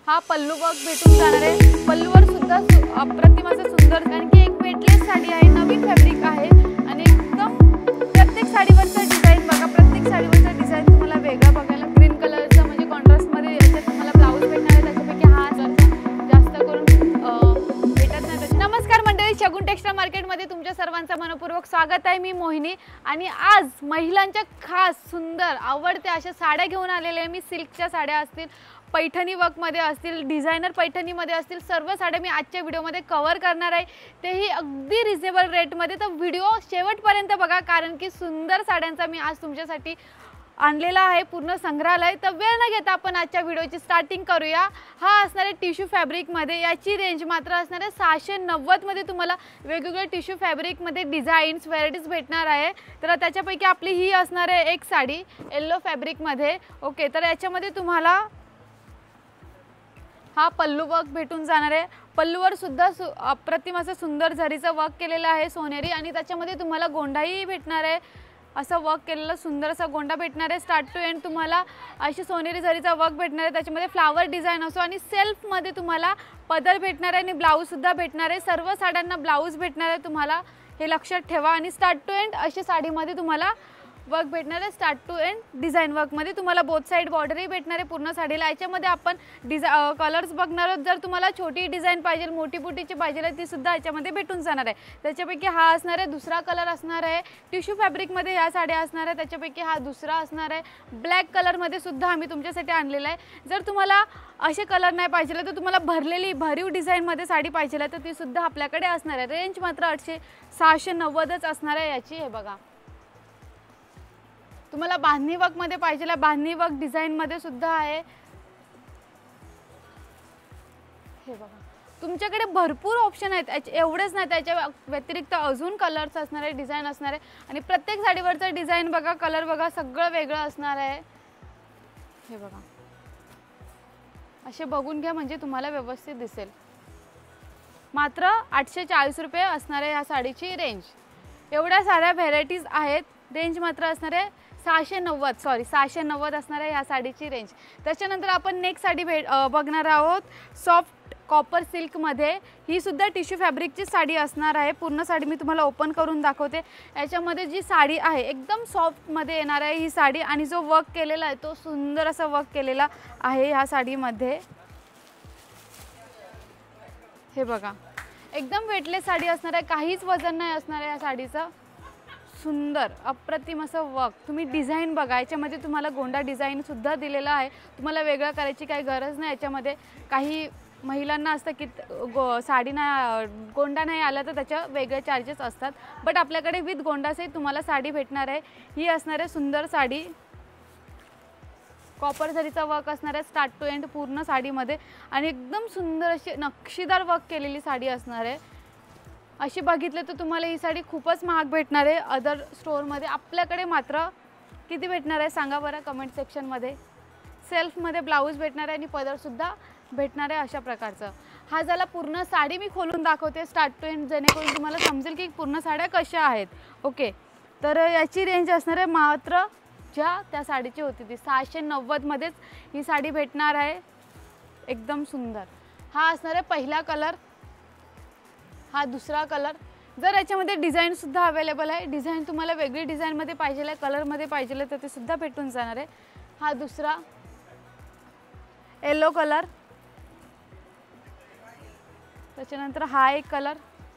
हा पल्लू वर्क भेटून जाणार आहे। पल्लूवर सुद्धा अप्रतिम असं सुंदर, कारण की एक वेटलेस साडी आहे, नवीन फॅब्रिक आहे आणि एकदम प्रत्येक साडीवरचा डिझाईन बघा, प्रत्येक साडीवरचा डिझाईन तुम्हाला वेगळा बघायला। ग्रीन कलरचा म्हणजे कॉन्ट्रास्टमध्ये याच्यात तुम्हाला ब्लाऊज भेटणार आहे, त्याच्यापैकी हा जास्त करून भेटत नाही। नमस्कार मंडळी, शगुन टेक्सटाईल मार्केटमध्ये तुमच्या सर्वांचं मनपूर्वक स्वागत आहे। मी मोहिनी आणि आज महिलांच्या खास सुंदर आवडते अशा साड्या घेऊन आलेले आहे मी। सिल्कच्या साड्या असतील, पैठणी वर्कमध्ये असतील, डिझायनर पैठणीमध्ये असतील, सर्व साड्या मी आजच्या व्हिडिओमध्ये कव्हर करणार आहे, तेही अगदी रिजनेबल रेटमध्ये। तर व्हिडिओ शेवटपर्यंत बघा, कारण की सुंदर साड्यांचा मी आज तुमच्यासाठी आणलेला आहे पूर्ण संग्रहालय। तर वेळ न घेता आपण आजच्या व्हिडिओची स्टार्टिंग करूया। हा असणार आहे टिश्यू फॅब्रिकमध्ये, याची रेंज मात्र असणार आहे 690 मध्ये। तुम्हाला वेगवेगळे टिश्यू फॅब्रिकमध्ये डिझाईन्स व्हरायटीज भेटणार आहे। तर त्याच्यापैकी आपली ही असणार आहे एक साडी येलो फॅब्रिकमध्ये। ओके, तर याच्यामध्ये तुम्हाला हा पल्लू वर्क भेटून जाणार आहे। पल्लूवर सुद्धा अप्रतिम असं सुंदर जरीचं वर्क केलेलं आहे सोनेरी, आणि त्याच्यामध्ये तुम्हाला गोंडाही भेटणार आहे, असं वर्क केलेलं सुंदर असा गोंडा भेटणार आहे। स्टार्ट टू एंड तुम्हाला अशी सोनेरी जरीचा वर्क भेटणार आहे, त्याच्यामध्ये फ्लावर डिझाईन असो आणि सेल्फमध्ये तुम्हाला पदर भेटणार आहे आणि ब्लाऊज सुद्धा भेटणार आहे। सर्व साड्यांना ब्लाऊज भेटणार आहे, तुम्हाला हे लक्षात ठेवा। आणि स्टार्ट टू एंड अशी साडीमध्ये तुम्हाला वर्क भेटणार आहे, स्टार्ट टू एंड डिझाईन वर्कमध्ये। तुम्हाला बोथ साईड बॉर्डरही भेटणार आहे पूर्ण साडीला। याच्यामध्ये आपण कलर्स बघणार आहोत। जर तुम्हाला छोटी डिझाईन पाहिजे, मोठी बुटीची पाहिजे, ती सुद्धा याच्यामध्ये भेटून जाणार आहे। त्याच्यापैकी हा असणार आहे दुसरा कलर असणार आहे, टिश्यू फॅब्रिकमध्ये ह्या साड्या असणार आहे। त्याच्यापैकी हा दुसरा असणार आहे, ब्लॅक कलरमध्ये सुद्धा आम्ही तुमच्यासाठी आणलेला आहे। जर तुम्हाला असे कलर नाही पाहिजे तर तुम्हाला भरीव डिझाईनमध्ये साडी पाहिजे तर ती सुद्धा आपल्याकडे असणार आहे। रेंज मात्र 690च असणार आहे याची। हे बघा, तुम्हाला बांधणी वर्कमध्ये पाहिजे, बांधणी वर्क डिझाईनमध्ये सुद्धा आहे। हे बघा, तुमच्याकडे भरपूर ऑप्शन आहेत, एवढेच नाही, त्याच्या व्यतिरिक्त अजून कलर्स असणार आहे, डिझाईन असणार आहे। आणि प्रत्येक साडीवरचं डिझाईन बघा, कलर बघा, सगळं वेगळं असणार आहे। हे बघा, असे बघून घ्या म्हणजे तुम्हाला व्यवस्थित दिसेल। मात्र 840 रुपये असणार आहे या साडीची रेंज। एवढ्या साऱ्या व्हेरायटीज आहेत, रेंज मात्र असणार आहे 690 असणार आहे या साडीची रेंज। त्याच्यानंतर आपण नेक्स्ट साडी बघणार आहोत सॉफ्ट कॉपर सिल्कमध्ये। ही सुद्धा टिश्यू फॅब्रिकची साडी असणार आहे। पूर्ण साडी मी तुम्हाला ओपन करून दाखवते। याच्यामध्ये जी साडी आहे एकदम सॉफ्टमध्ये येणार आहे ही साडी, आणि जो वर्क केलेला आहे तो सुंदर असा वर्क केलेला आहे ह्या साडीमध्ये। हे बघा, एकदम वेटलेस साडी असणार आहे, काहीच वजन नाही असणार आहे या साडीचं। सुंदर अप्रतिम असं वर्क, तुम्ही डिझाईन बघा, याच्यामध्ये तुम्हाला गोंडा डिझाईन सुद्धा दिलेला आहे। तुम्हाला वेगळं करायची काही गरज नाही। याच्यामध्ये काही महिलांना असतं की साडी नाही, गोंडा नाही आला तर त्याच्या वेगळे चार्जेस असतात, बट आपल्याकडे विथ गोंडासहित तुम्हाला साडी भेटणार आहे। ही असणार आहे सुंदर साडी, कॉपर जरीचा वर्क असणार आहे स्टार्ट टू एंड पूर्ण साडीमध्ये, आणि एकदम सुंदर अशी नक्षीदार वर्क केलेली साडी असणार आहे। अशी बघितलं तर तुम्हाला ही साडी खूपच महाग भेटणार आहे अदर स्टोअरमध्ये। आपल्याकडे मात्र किती भेटणार आहे सांगा बरं कमेंट सेक्शनमध्ये। सेल्फमध्ये ब्लाऊज भेटणार आहे आणि पदरसुद्धा भेटणार आहे अशा प्रकारचं। हा झाला पूर्ण साडी, मी खोलून दाखवते स्टार्ट टू एंड, जेणेकरून तुम्हाला समजेल की पूर्ण साड्या कशा आहेत। ओके, तर याची रेंज असणार आहे मात्र ज्या त्या साडीची होती ती 690मध्येच ही साडी भेटणार आहे, एकदम सुंदर। हा असणार आहे पहिला कलर, हा दुसरा कलर। जर याच्यामध्ये डिझाईन सुद्धा अवेलेबल आहे, डिझाईन तुम्हाला वेगळी डिझाईनमध्ये पाहिजे, कलरमध्ये पाहिजे तर ते सुद्धा भेटून जाणार आहे। हा दुसरा येलो कलर, त्याच्यानंतर हा एक कलर,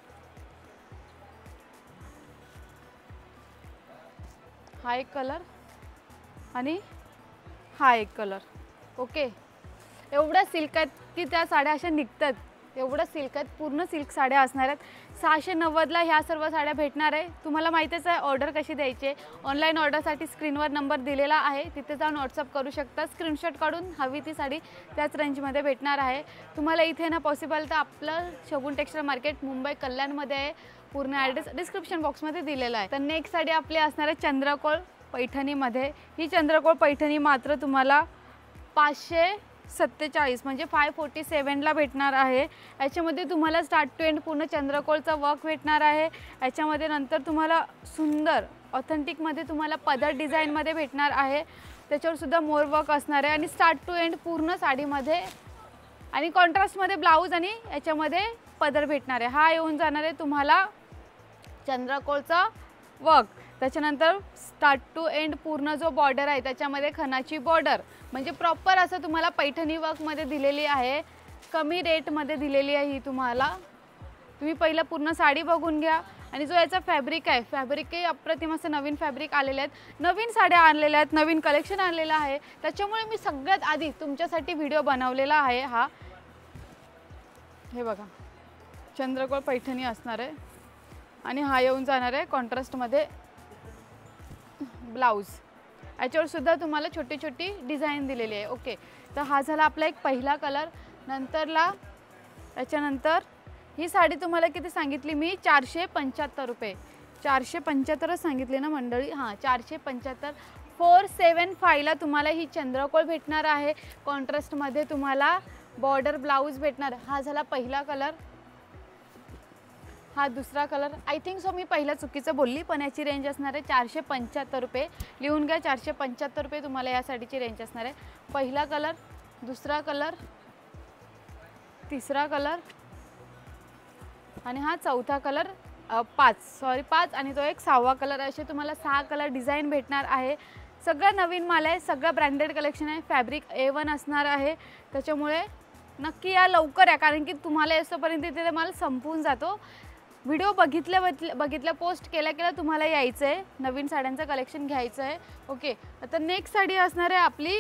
हा एक कलर आणि हा एक कलर। ओके, एवढ्या सिल्क आहेत की त्या साड्या अशा निघतात, एवढं सिल्क आहेत, पूर्ण सिल्क साड्या असणार आहेत। 690ला ह्या सर्व साड्या भेटणार आहे। तुम्हाला माहितीच आहे ऑर्डर कशी द्यायची। ऑनलाईन ऑर्डरसाठी स्क्रीनवर नंबर दिलेला आहे, तिथे जाऊन व्हॉट्सअप करू शकता, स्क्रीनशॉट काढून हवी ती साडी त्याच रेंजमध्ये भेटणार आहे। तुम्हाला इथे ना पॉसिबल तर आपलं शगुन टेक्सटाईल मार्केट मुंबई कल्याणमध्ये आहे, पूर्ण ॲड्रेस डिस्क्रिप्शन बॉक्समध्ये दिलेला आहे। तर नेक्स्ट साडी आपली असणार आहे चंद्रकोर पैठणीमध्ये। ही चंद्रकोर पैठणी मात्र तुम्हाला 547 म्हणजे 547ला भेटणार आहे। याच्यामध्ये तुम्हाला स्टार्ट टू एंड पूर्ण चंद्रकोरचा वर्क भेटणार आहे। याच्यामध्ये नंतर तुम्हाला सुंदर ऑथेंटिकमध्ये तुम्हाला पदर डिझाईनमध्ये भेटणार आहे, त्याच्यावर सुद्धा मोर वर्क असणार आहे। आणि स्टार्ट टू एंड पूर्ण साडीमध्ये आणि कॉन्ट्रास्टमध्ये ब्लाऊज आणि याच्यामध्ये पदर भेटणार आहे। हा येऊन जाणार आहे तुम्हाला चंद्रकोरचा वर्क, त्याच्यानंतर स्टार्ट टू एंड पूर्ण जो बॉर्डर आहे त्याच्यामध्ये खणाची बॉर्डर, म्हणजे प्रॉपर असं तुम्हाला पैठणी वर्कमध्ये दिलेली आहे, कमी रेटमध्ये दिलेली आहे ही तुम्हाला। तुम्ही पहिलं पूर्ण साडी बघून घ्या। आणि जो याचा फॅब्रिक आहे, फॅब्रिकही अप्रतिम असं नवीन फॅब्रिक आलेले आहेत, नवीन साड्या आणलेल्या आहेत, नवीन कलेक्शन आणलेलं आहे, त्याच्यामुळे मी सगळ्यात आधी तुमच्यासाठी व्हिडिओ बनवलेला आहे हा। हे बघा चंद्रकोर पैठणी असणार आहे आणि हा येऊन जाणार आहे कॉन्ट्रास्टमध्ये ब्लाऊज, याच्यावर सुद्धा तुम्हाला छोटी छोटी डिझाईन दिलेली आहे। ओके, तर हा झाला आपला एक पहिला कलर। नंतरला त्याच्यानंतर ही साडी तुम्हाला किती सांगितली मी, 475 रुपये, 475च सांगितले ना मंडळी, हां 475, 475ला तुम्हाला ही चंद्रकोर भेटणार आहे, कॉन्ट्रास्टमध्ये तुम्हाला बॉर्डर ब्लाऊज भेटणार। हा झाला पहिला कलर, हा दुसरा कलर, आय थिंक सो मी पहिला चुकीचं बोलली, पण याची रेंज असणार आहे 475 रुपये, लिहून घ्या 475 रुपये तुम्हाला या साडीची रेंज असणार आहे। पहिला कलर, दुसरा कलर, तिसरा कलर आणि हा चौथा कलर, 5 आणि तो एक 6वा कलर, असे तुम्हाला 6 कलर डिझाईन भेटणार आहे। सगळं नवीन माल आहे, सगळं ब्रँडेड कलेक्शन आहे, फॅब्रिक A1 असणार आहे, त्याच्यामुळे नक्की या, लवकर या, कारण की तुम्हाला येईपर्यंत ते माल संपून जातो। व्हिडिओ बघितल्या पोस्ट केल्या तुम्हाला यायचं आहे, नवीन साड्यांचं कलेक्शन घ्यायचं आहे। ओके, आता नेक्स्ट साडी असणार आहे आपली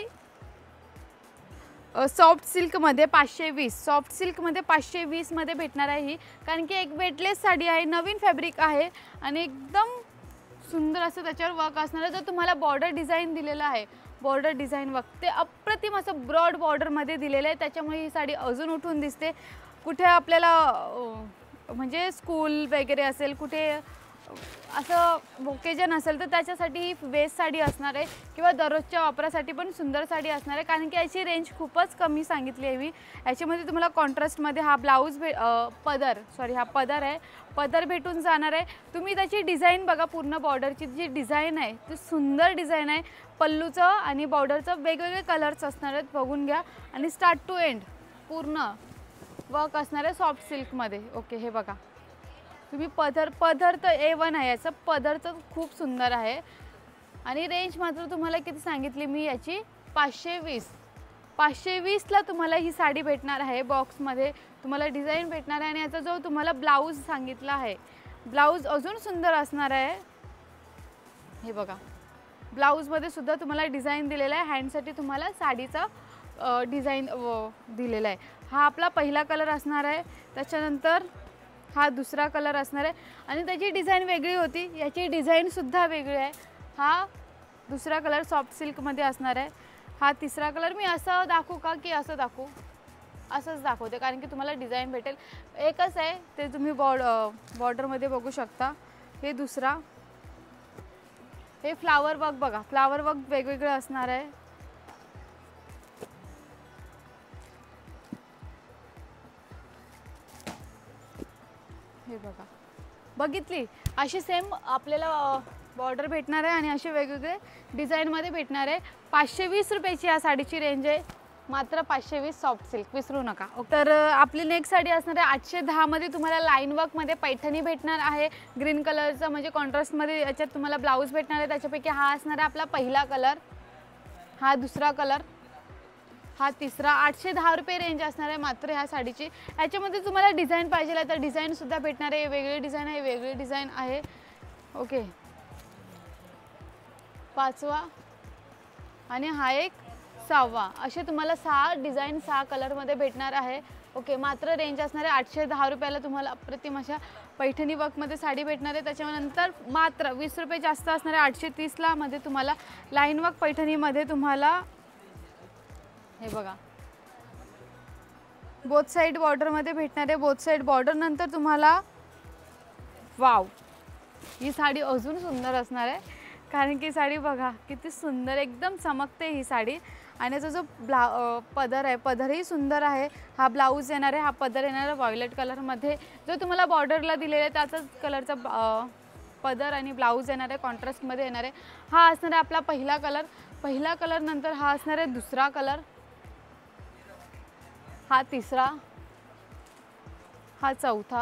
सॉफ्ट सिल्कमध्ये 520, सॉफ्ट सिल्कमध्ये 520मध्ये भेटणार आहे ही, कारण की एक वेटलेस साडी आहे, नवीन फॅब्रिक आहे आणि एकदम सुंदर असं त्याच्यावर वर्क असणार आहे। जो तुम्हाला बॉर्डर डिझाईन दिलेलं आहे, बॉर्डर डिझाईन वर्क ते अप्रतिम असं ब्रॉड बॉर्डरमध्ये दिलेलं आहे, त्याच्यामुळे ही साडी अजून उठून दिसते। कुठे आपल्याला म्हणजे स्कूल वगैरे असेल, कुठे असं ओकेजन असेल तर त्याच्यासाठी ही बेस्ट साडी असणार आहे, किंवा दररोजच्या वापरासाठी पण सुंदर साडी असणार आहे, कारण की याची रेंज खूपच कमी सांगितली आहे मी। याच्यामध्ये तुम्हाला कॉन्ट्रास्टमध्ये हा ब्लाऊज हा पदर आहे, पदर भेटून जाणार आहे। तुम्ही त्याची डिझाईन बघा, पूर्ण बॉर्डरची जी डिझाईन आहे ती सुंदर डिझाईन आहे, पल्लूचं आणि बॉर्डरचं वेगवेगळे कलर्स असणार आहेत, बघून घ्या। आणि स्टार्ट टू एंड पूर्ण वर्क असणार आहे सॉफ्ट सिल्कमध्ये। ओके, हे बघा तुम्ही पदर तर A1 आहे, याचं पदर तर खूप सुंदर आहे आणि रेंज मात्र तुम्हाला किती सांगितली मी याची, 520, 520ला तुम्हाला ही साडी भेटणार आहे। बॉक्समध्ये तुम्हाला डिझाईन भेटणार आहे आणि याचा जो तुम्हाला ब्लाऊज सांगितला आहे, ब्लाऊज अजून सुंदर असणार आहे। हे बघा ब्लाऊजमध्ये सुद्धा तुम्हाला डिझाईन दिलेला आहे, हँडसाठी तुम्हाला साडीचा डिझाईन दिलेला आहे। हा आपला पहिला कलर असणार आहे, त्याच्यानंतर हा दुसरा कलर असणार आहे आणि त्याची डिझाईन वेगळी होती, याची डिझाईनसुद्धा वेगळी आहे। हा दुसरा कलर सॉफ्ट सिल्कमध्ये असणार आहे। हा तिसरा कलर, मी असं दाखवू का की असं दाखवू, असंच दाखवते कारण की तुम्हाला डिझाईन भेटेल, एकच आहे ते तुम्ही बॉर्डरमध्ये बघू शकता। हे दुसरा, हे फ्लावर वर्क बघा, फ्लावर वर्क वेगवेगळं असणार आहे। हे बघा, बघितली अशी सेम आपल्याला बॉर्डर भेटणार आहे आणि असे वेगवेगळे डिझाईनमध्ये भेटणार आहे। 520 रुपयाची या साडीची रेंज आहे, मात्र 520 सॉफ्ट सिल्क, विसरू नका। तर आपली नेक्स्ट साडी असणार आहे 810मध्ये, तुम्हाला लाईन वर्कमध्ये पैठणी भेटणार आहे, ग्रीन कलरचं, म्हणजे कॉन्ट्रास्टमध्ये याच्यात तुम्हाला ब्लाऊज भेटणार आहे। त्याच्यापैकी हा असणार आहे आपला पहिला कलर, हा दुसरा कलर, हा तिसरा। 810 रुपये रेंज असणार आहे मात्र ह्या साडीची। याच्यामध्ये तुम्हाला डिझाईन पाहिजे तर डिझाईनसुद्धा भेटणार आहे, वेगळी डिझाईन आहे, वेगळी डिझाईन आहे। ओके, 5वा आणि हा एक 6वा, असे तुम्हाला 6 डिझाईन 6 कलरमध्ये भेटणार आहे। ओके, मात्र रेंज असणार आहे 810 रुपयाला तुम्हाला अप्रतिम अशा पैठणी वर्कमध्ये साडी भेटणार आहे। त्याच्यानंतर मात्र 20 रुपये जास्त असणार आहे, 830ला मध्ये तुम्हाला लाईन वर्क पैठणीमध्ये तुम्हाला हे बघा बोथ साइड बॉर्डरमध्ये भेटणार आहे। बोथ साइड बॉर्डर नंतर तुम्हाला वाव, ही साडी अजून सुंदर असणार आहे, कारण की साडी बघा किती सुंदर एकदम चमकते ही साडी। आणि याचा जो पदर आहे, पदरही सुंदर आहे। हा ब्लाऊज येणार आहे, हा पदर येणार आहे व्हायलेट कलरमध्ये, जो तुम्हाला बॉर्डरला दिलेला आहे त्याचाच कलरचा पदर आणि ब्लाऊज येणार आहे, कॉन्ट्रास्टमध्ये येणार आहे। हा असणार आहे आपला पहिला कलर, पहिला कलर नंतर हा असणार आहे दुसरा कलर, हा तिसरा, हा चौथा,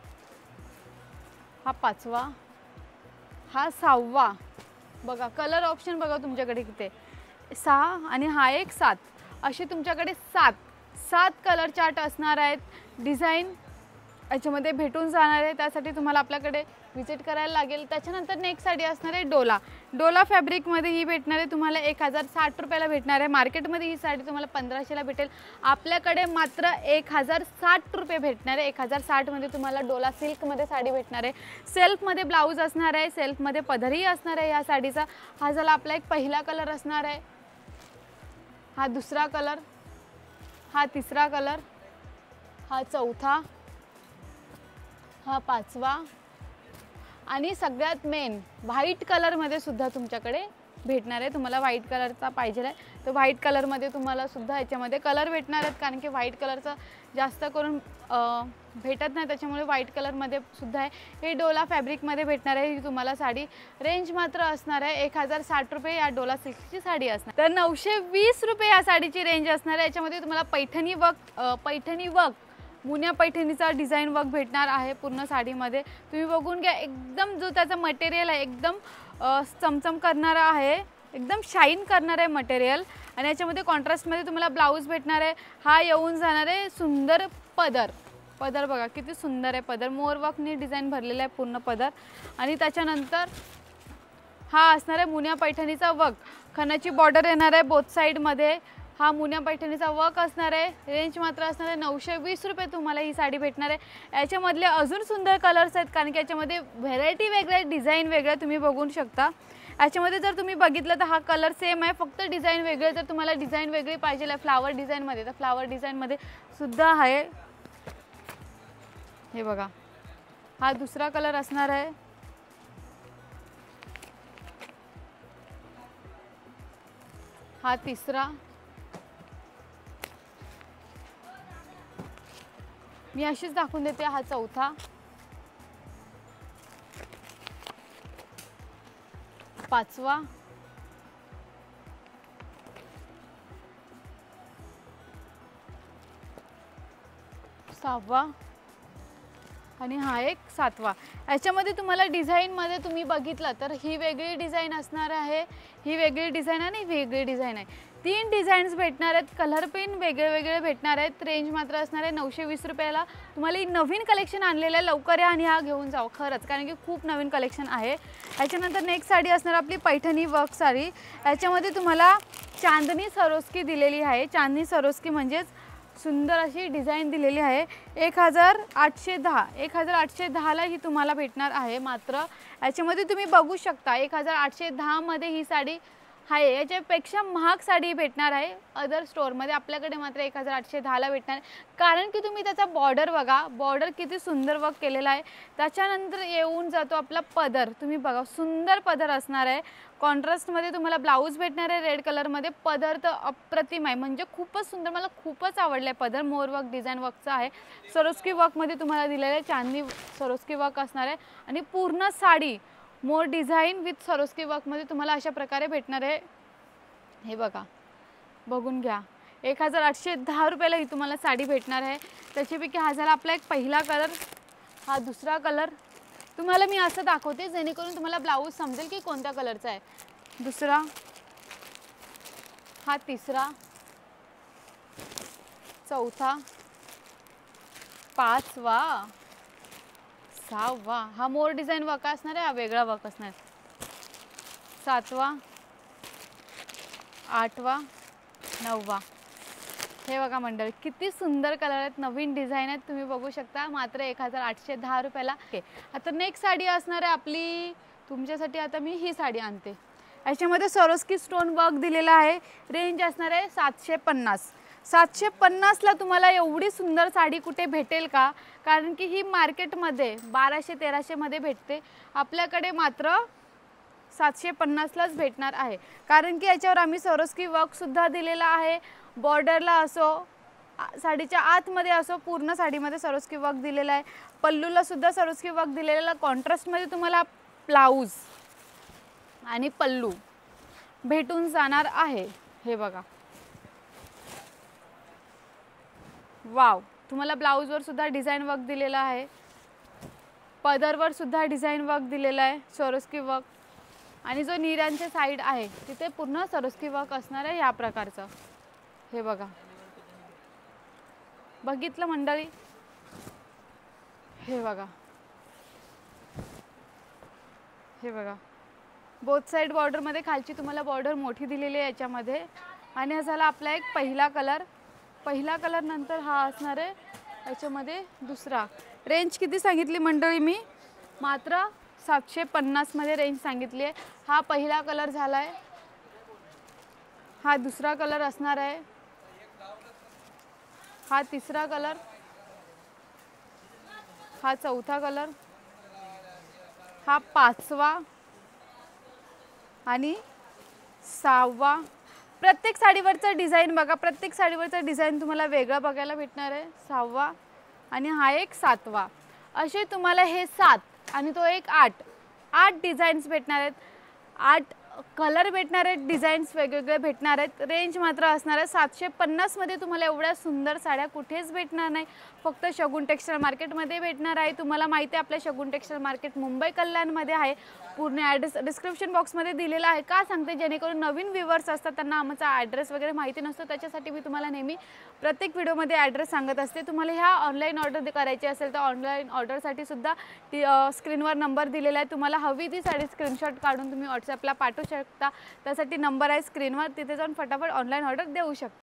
हा पाचवा, हा सहावा. बघा कलर ऑप्शन बघा तुमच्याकडे किती आहे, 6 आणि हा एक 7. असे तुमच्याकडे 7 कलर चार्ट असणार आहेत. डिझाईन याच्यामध्ये भेटून जाणार आहे, त्यासाठी तुम्हाला आपल्याकडे विजिट करायला लागेल. त्याच्यानंतर नेक्स्ट साडी असणार आहे डोला फॅब्रिकमध्ये ही भेटणार आहे तुम्हाला 1060 रुपयाला भेटणार आहे. मार्केटमध्ये ही साडी तुम्हाला 1500ला भेटेल, आपल्याकडे मात्र 1060 रुपये भेटणार आहे. 1060मध्ये तुम्हाला डोला सिल्कमध्ये साडी भेटणार आहे. सेल्फमध्ये ब्लाऊज असणार आहे, सेल्फमध्ये पदरही असणार आहे या साडीचा. हा झाला आपला एक पहिला कलर असणार आहे, हा दुसरा कलर, हा तिसरा कलर, हा चौथा, हा पाचवा आणि सगळ्यात मेन व्हाईट कलरमध्ये सुद्धा तुमच्याकडे भेटणार आहे. तुम्हाला व्हाईट कलरचा पाहिजे आहे तर व्हाईट कलरमध्ये तुम्हाला सुद्धा याच्यामध्ये कलर भेटणार आहेत, कारण की व्हाईट कलरचा जास्त करून भेटत नाही, त्याच्यामुळे व्हाईट कलरमध्ये सुद्धा आहे. हे डोला फॅब्रिकमध्ये भेटणार आहे ही तुम्हाला साडी. रेंज मात्र असणार आहे 1060 रुपये या डोला सिल्कची साडी असणार. तर 920 रुपये या साडीची रेंज असणार आहे. याच्यामध्ये तुम्हाला पैठणी वर्क मुन्या पैठणीचा डिझाईन वर्क भेटणार आहे पूर्ण साडीमध्ये. तुम्ही बघून घ्या, एकदम जो त्याचा मटेरियल आहे एकदम चमचम करणारा आहे, एकदम शाईन करणार आहे मटेरियल. आणि याच्यामध्ये कॉन्ट्रास्टमध्ये तुम्हाला ब्लाऊज भेटणार आहे. हा येऊन जाणार आहे सुंदर पदर बघा किती सुंदर आहे पदर, मोर वर्कने डिझाईन भरलेला आहे पूर्ण पदर. आणि त्याच्यानंतर हा असणार आहे मुन्या पैठणीचा वर्क, खणाची बॉर्डर येणार आहे बोथ साईडमध्ये. हा मुन्या पैठणीचा वर्क असणार आहे. रेंज मात्र असणार आहे 920 रुपये तुम्हाला ही साडी भेटणार आहे. याच्यामधले अजून सुंदर कलर्स आहेत, कारण की याच्यामध्ये व्हेरायटी वेगळ्या, डिझाईन वेगळ्या तुम्ही बघू शकता. याच्यामध्ये जर तुम्ही बघितलं तर हा कलर सेम आहे, फक्त डिझाईन वेगळे. जर तुम्हाला डिझाईन वेगळी पाहिजे आहे फ्लावर डिझाईनमध्ये तर फ्लावर डिझाईनमध्ये सुद्धा आहे. हे बघा हा दुसरा कलर असणार आहे, हा तिसरा, मी अशीच दाखवून देते, हा चौथा, पाचवा, सहावा आणि हा एक सातवा. याच्यामध्ये तुम्हाला डिझाईनमध्ये तुम्ही बघितलं तर ही वेगळी डिझाईन असणार आहे, ही वेगळी डिझाईन आणि वेगळी डिझाईन आहे. 3 डिझाईन्स भेटणार आहेत, कलर पेन वेगळे वेगळे भेटणार आहेत. रेंज मात्र असणार आहे 920 रुपयाला. तुम्हाला ही नवीन कलेक्शन आणलेलं आहे, लवकर या आणि हा घेऊन जाऊ खरंच, कारण की खूप नवीन कलेक्शन आहे. याच्यानंतर नेक्स्ट साडी असणार आपली पैठणी वर्क साडी. याच्यामध्ये तुम्हाला चांदणी सरोस्की दिलेली आहे. चांदणी सरोस्की म्हणजेच सुंदर अशी डिझाईन दिलेली आहे. 1810ला ही तुम्हाला भेटणार आहे. मात्र याच्यामध्ये तुम्ही बघू शकता 1810मध्ये ही साडी आहे. याच्यापेक्षा महाग साडी भेटणार आहे अदर स्टोअरमध्ये, आपल्याकडे मात्र 1810ला भेटणार आहे. कारण की तुम्ही त्याचा बॉर्डर बघा, बॉर्डर किती सुंदर वर्क केलेला आहे. त्याच्यानंतर येऊन जातो आपला पदर, तुम्ही बघा सुंदर पदर असणार आहे. कॉन्ट्रास्टमध्ये तुम्हाला ब्लाऊज भेटणार आहे रेड कलरमध्ये. पदर तर अप्रतिम आहे, म्हणजे खूपच सुंदर, मला खूपच आवडलं आहे पदर. मोर वर्क डिझाईन वर्कचा आहे, सरोस्की वर्कमध्ये तुम्हाला दिलेलं आहे. चांदणी सरोस्की वर्क असणार आहे आणि पूर्ण साडी मोर डिझाईन विथ सरोस्की वर्कमध्ये तुम्हाला अशा प्रकारे भेटणार आहे. हे बघा बघून घ्या, 1810 रुपयाला ही तुम्हाला साडी भेटणार आहे. त्याच्यापैकी हा झाला आपला एक पहिला कलर, हा दुसरा कलर. तुम्हाला मी असं दाखवते जेणेकरून तुम्हाला ब्लाऊज समजेल की कोणत्या कलरचा आहे. दुसरा, हा तिसरा, चौथा, पाचवा, सहावा, हा मोर डिझाईन वर्क असणार आहे, हा वेगळा वर्क असणार आहे. सातवा, आठवा, नववा. हे बघा मंडळ किती सुंदर कलर आहेत, नवीन डिझाईन आहेत, तुम्ही बघू शकता. मात्र 1810 रुपयाला. आता नेक्स्ट साडी असणार आहे आपली तुमच्यासाठी. आता मी ही साडी आणते, याच्यामध्ये सरोस्की स्टोन वर्क दिलेला आहे. रेंज असणार आहे 750. 750ला तुम्हाला एवढी सुंदर साडी कुठे भेटेल का? कारण की ही मार्केटमध्ये 1200-1300 मध्ये भेटते, आपल्याकडे मात्र 750लाच भेटणार आहे. कारण की याच्यावर आम्ही सरोस्की वर्कसुद्धा दिलेला आहे. बॉर्डरला असो, साडीच्या आतमध्ये असो, पूर्ण साडीमध्ये सरोस्की वर्क दिलेला आहे. पल्लूला सुद्धा सरोस्की वर्क दिलेला. कॉन्ट्रास्टमध्ये तुम्हाला ब्लाऊज आणि पल्लू भेटून जाणार आहे. हे बघा वाव, तुम्हाला ब्लाऊजवर सुद्धा डिझाईन वर्क दिलेला आहे, पदरवर सुद्धा डिझाईन वर्क दिलेला आहे, सरोस्की वर्क. आणि जो नीरांचे साईड आहे तिथे पूर्ण सरोस्की वर्क असणार आहे या प्रकारचं. हे बघा, बघितलं मंडळी? हे बघा, हे बघा, बोथ साईड बॉर्डरमध्ये खालची तुम्हाला बॉर्डर मोठी दिलेली आहे याच्यामध्ये. आणि हा झाला आपला एक पहिला कलर. पहिला कलर नंतर हा असणार आहे याच्यामध्ये दुसरा. रेंज किती सांगितली मंडळी मी? मात्र 750 मध्ये रेंज सांगितली आहे. हा पहिला कलर झाला आहे, हा दुसरा कलर असणार आहे, हा तिसरा कलर, हा चौथा कलर, हा पाचवा आणि सहावा. प्रत्येक साडीवरचं डिझाईन बघा, प्रत्येक साडीवरचं डिझाईन तुम्हाला वेगळं बघायला भेटणार आहे. सहावा आणि हा एक सातवा. असे तुम्हाला हे 7 आणि तो एक 8 डिझाईन्स भेटणार आहेत. 8 कलर भेटणार आहेत, डिझाईन्स वेगवेगळे भेटणार आहेत. रेंज मात्र असणार आहे 750 मध्ये. तुम्हाला एवढ्या सुंदर साड्या कुठेच भेटणार नाही, फक्त शगुन टेक्सटाईल मार्केटमध्ये भेटणार आहे. तुम्हाला माहिती आहे आपल्या शगुन टेक्सटाईल मार्केट मुंबई कल्याणमध्ये आहे. पूर्ण ॲड्रेस डिस्क्रिप्शन बॉक्समध्ये दिलेला आहे. का सांगते? जेणेकरून नवीन व्ह्यूवर्स असतात त्यांना आमचा ॲड्रेस वगैरे माहिती नसतो, त्याच्यासाठी मी तुम्हाला नेहमी प्रत्येक व्हिडिओमध्ये ॲड्रेस सांगत असते. तुम्हाला ह्या ऑनलाईन ऑर्डर करायची असेल तर ऑनलाईन ऑर्डरसाठी सुद्धा स्क्रीनवर नंबर दिलेला आहे. तुम्हाला हवी ती साडी स्क्रीनशॉट काढून तुम्ही व्हॉट्सॲपला पाठवू शकता. त्यासाठी नंबर आहे स्क्रीनवर, तिथे जाऊन फटाफट ऑनलाईन ऑर्डर देऊ शकता.